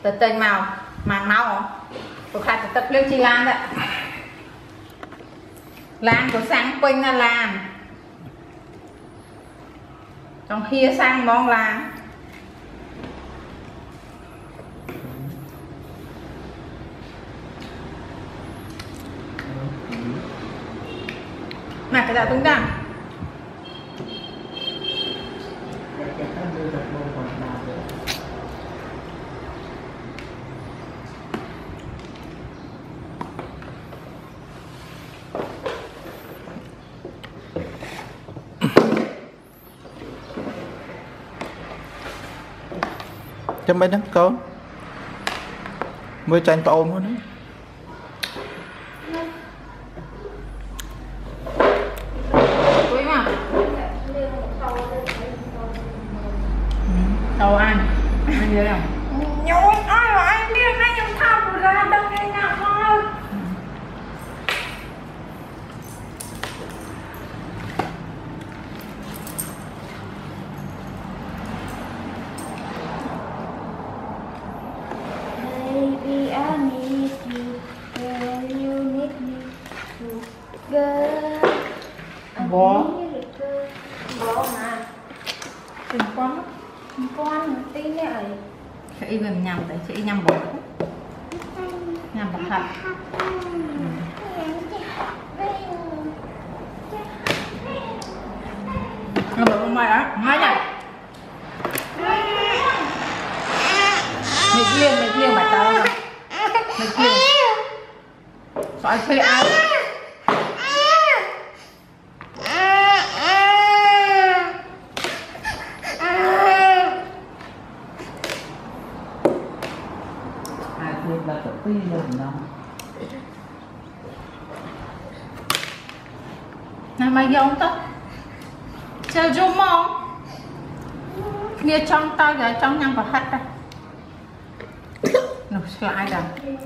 từ tây màu màng máu không tôi khai tập lên chi lan đấy lan của sang quanh là làm trong kia sang món lan mà cái đạo tung đằng cho mấy đó con mới tranh ôm thôi đó đâu ăn ăn nhớ không nhồi ai mà anh biết này em thăm ra đâu nghe nào thôi Baby, I need you, girl, you need me too, girl. bố Bố mà tình con con tí nữa ấy. sẽ y gần nhầm đấy sẽ y nhầm bột nhầm bột thật nó bột mày á ngay này mệt liêng mà tao rồi mệt liêng phải chơi ai là tự ti mình đâu này mày giống tao chơi zoom không nghe trong tao giờ trong nhang vào hắt đây nó lại rồi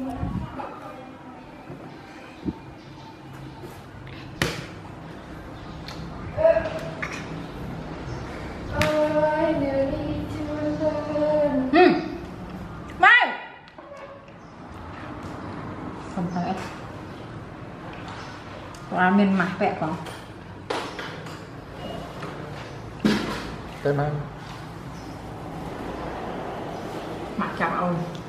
mày không phải qua miền mặt vẽ con tới nay mặt chào ông